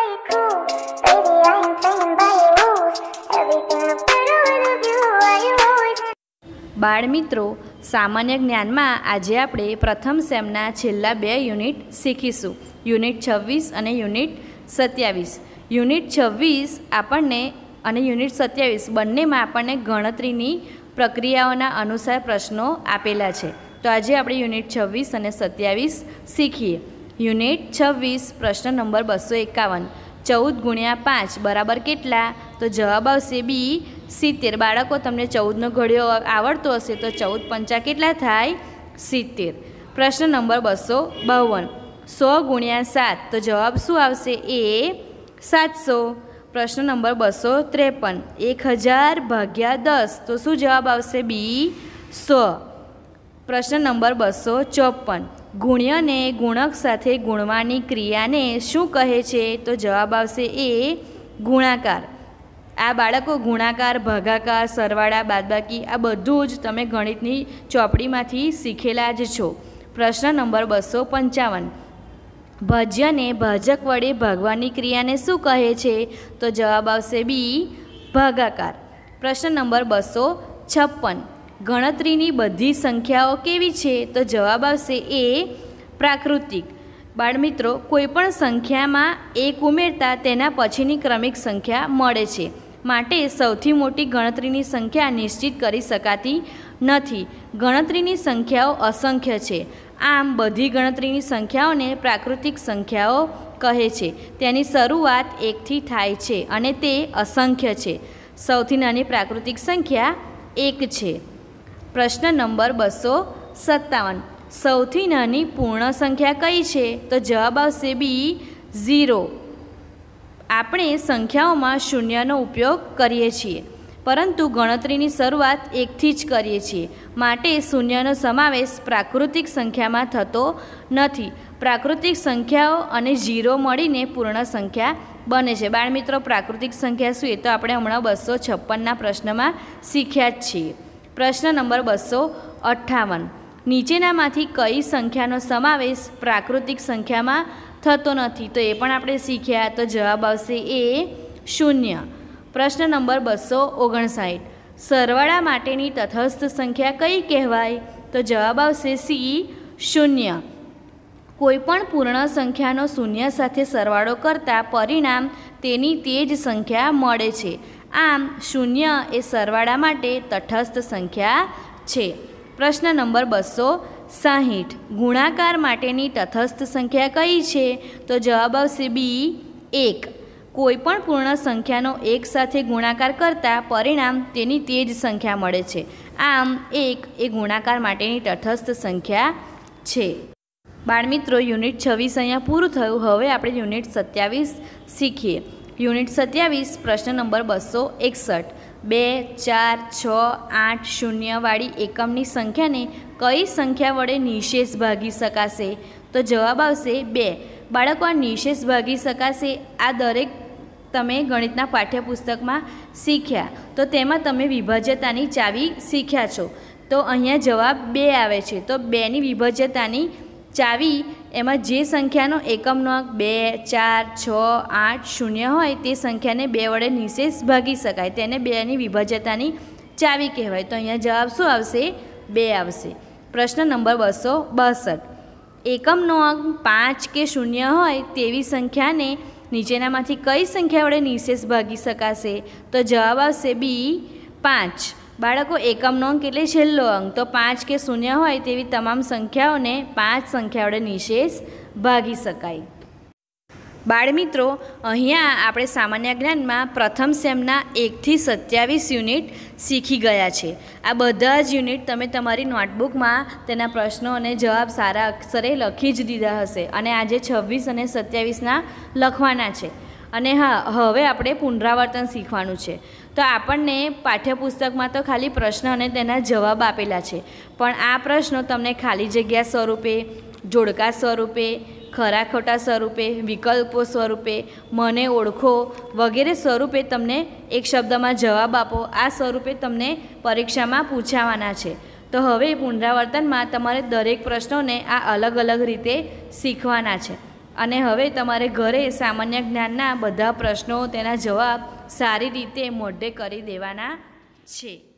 play it cool. Baby, I ain't playing by your rules. Everything looks better with a view. Why you always... બાળ મિત્રો, સામાન્ય જ્ઞાનમાં આજે આપણે પ્રથમ સેમના છેલ્લા 2 યુનિટ શીખીશું. યુનિટ 26 અને યુનિટ 27. યુનિટ 26 આપણને અને યુનિટ 27 બંનેમાં આપણને ગણતરીની પ્રક્રિયાઓના અનુસાર પ્રશ્નો આપેલા છે. તો આજે આપણે યુનિટ 26 અને 27 શીખીએ. યુનિટ 26 પ્રશ્ન નંબર 251. 14 ગુણ્યા 5 બરાબર કેટલા? તો જવાબ આવશે બી 70. બાળકો, તમને 14નો ઘડિયો આવડતો હશે તો 14 પંચા કેટલા થાય? 70. પ્રશ્ન નંબર 252. 100 ગુણ્યા 7 તો જવાબ શું આવશે? એ 700. પ્રશ્ન નંબર 253. 1000 ભાગ્યા 10 તો શું જવાબ આવશે? બી 100. પ્રશ્ન નંબર 254. ગુણ્યને ગુણક સાથે ગુણવાની ક્રિયાને શું કહે છે? તો જવાબ આવશે એ ગુણાકાર. આ બાળકો, ગુણાકાર, ભાગાકાર, સરવાળા, બાદબાકી આ બધું જ તમે ગણિતની ચોપડીમાંથી શીખેલા જ છો. પ્રશ્ન નંબર 255. ભાજ્યને ભાજક વડે ભાગવાની ક્રિયાને શું કહે છે? તો જવાબ આવશે બી ભાગાકાર. પ્રશ્ન નંબર 256. ગણતરીની બધી સંખ્યાઓ કેવી છે? તો જવાબ આવશે એ પ્રાકૃતિક. બાળમિત્રો, કોઈપણ સંખ્યામાં 1 ઉમેરતા તેના પછીની ક્રમિક સંખ્યા મળે છે. માટે સૌથી મોટી ગણતરીની સંખ્યા નિશ્ચિત કરી શકાતી નથી. ગણતરીની સંખ્યાઓ અસંખ્ય છે. આમ બધી ગણતરીની સંખ્યાઓને પ્રાકૃતિક સંખ્યાઓ કહે છે. તેની શરૂઆત 1થી થાય છે અને તે અસંખ્ય છે. સૌથી નાની પ્રાકૃતિક સંખ્યા 1 છે. પ્રશ્ન નંબર 257. સૌથી નાની પૂર્ણ સંખ્યા કઈ છે? તો જવાબ આવશે બી 0. આપણે સંખ્યાઓમાં શૂન્યનો ઉપયોગ કરીએ છીએ, પરંતુ ગણતરીની શરૂઆત 1થી જ કરીએ છીએ. માટે શૂન્યનો સમાવેશ પ્રાકૃતિક સંખ્યામાં થતો નથી. પ્રાકૃતિક સંખ્યાઓ અને 0 મળીને પૂર્ણ સંખ્યા બને છે. બાળમિત્રો, પ્રાકૃતિક સંખ્યા શું એ તો આપણે હમણાં 256ના પ્રશ્નમાં શીખ્યા જ છીએ. પ્રશ્ન નંબર 258. નીચેનામાંથી કઈ સંખ્યાનો સમાવેશ પ્રાકૃતિક સંખ્યામાં થતો નથી? તો એ પણ આપણે શીખ્યા. તો જવાબ આવશે એ 0. પ્રશ્ન નંબર 259. સરવાળા માટેની તટસ્થ સંખ્યા કઈ કહેવાય? તો જવાબ આવશે સી 0. કોઈપણ પૂર્ણ સંખ્યાનો શૂન્ય સાથે સરવાળો કરતાં પરિણામ તેની તે જ સંખ્યા મળે છે. આમ 0 એ સરવાળા માટે તટસ્થ સંખ્યા છે. પ્રશ્ન નંબર 260. ગુણાકાર માટેની તટસ્થ સંખ્યા કઈ છે? તો જવાબ આવશે બી 1. કોઈપણ પૂર્ણ સંખ્યાનો 1 સાથે ગુણાકાર કરતાં પરિણામ તેની તે જ સંખ્યા મળે છે. આમ 1 એ ગુણાકાર માટેની તટસ્થ સંખ્યા છે. બાળમિત્રો, યુનિટ 26 અહીંયા પૂરું થયું. હવે આપણે યુનિટ 27 શીખીએ. યુનિટ 27 પ્રશ્ન નંબર 261. 2, 4, 6, 8, 0 વાળી એકમની સંખ્યાને કઈ સંખ્યા વડે નિશેષ ભાગી શકાશે? તો જવાબ આવશે 2. બાળકો, આ નિશેષ ભાગી શકાશે આ દરેક તમે ગણિતના પાઠ્યપુસ્તકમાં શીખ્યા. તો તેમાં તમે વિભાજ્યતાની ચાવી શીખ્યા છો. તો અહીંયા જવાબ 2 આવે છે. તો 2ની વિભાજ્યતાની ચાવી, એમાં જે સંખ્યાનો એકમનો અંક 2, 4, 6, 8, 0 હોય તે સંખ્યાને 2 વડે નિશેષ ભાગી શકાય. તેને 2ની વિભાજ્યતાની ચાવી કહેવાય. તો અહીંયા જવાબ શું આવશે? 2 આવશે. પ્રશ્ન નંબર 262. એકમનો અંક 5 કે 0 હોય તેવી સંખ્યાને નીચેનામાંથી કઈ સંખ્યા વડે નિશેષ ભાગી શકાશે? તો જવાબ આવશે બી 5. બાળકો, એકમનો અંક એટલે છેલ્લો અંક. તો 5 કે 0 હોય તેવી તમામ સંખ્યાઓને 5 સંખ્યા વડે નિશેષ ભાગી શકાય. બાળમિત્રો, અહીંયા આપણે સામાન્ય જ્ઞાનમાં પ્રથમ સેમના 1થી 27 યુનિટ શીખી ગયા છે. આ બધા જ યુનિટ તમે તમારી નોટબુકમાં તેના પ્રશ્નો અને જવાબ સારા અક્ષરે લખી જ દીધા હશે. અને આજે 26 અને 27ના લખવાના છે. અને હા, હવે આપણે પુનરાવર્તન શીખવાનું છે. તો આપણને પાઠ્યપુસ્તકમાં તો ખાલી પ્રશ્ન અને તેના જવાબ આપેલા છે, પણ આ પ્રશ્નો તમને ખાલી જગ્યા સ્વરૂપે, જોડકા સ્વરૂપે, ખરા ખોટા સ્વરૂપે, વિકલ્પો સ્વરૂપે, મને ઓળખો વગેરે સ્વરૂપે તમને એક શબ્દમાં જવાબ આપો આ સ્વરૂપે તમને પરીક્ષામાં પૂછાવાના છે. તો હવે પુનરાવર્તનમાં તમારે દરેક પ્રશ્નોને આ અલગ અલગ રીતે શીખવાના છે. અને હવે તમારે ઘરે સામાન્ય જ્ઞાનના બધા પ્રશ્નો તેના જવાબ સારી રીતે મોઢે કરી દેવાના છે.